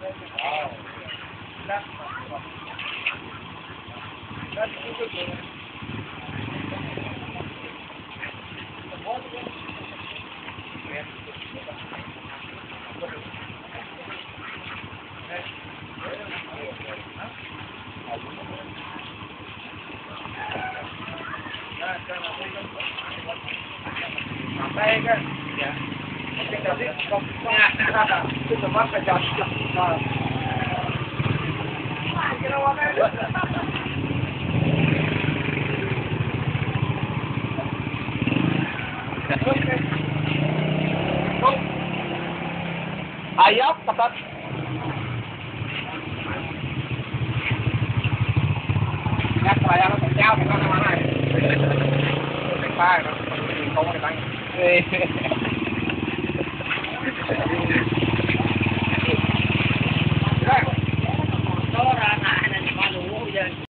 Sampai kan? Ya. Tapi kalau itu cuma kejadian. Ayam ketat. Nhắc lại nó sẽ trao cái con này. Cái pha nó không có cái bánh.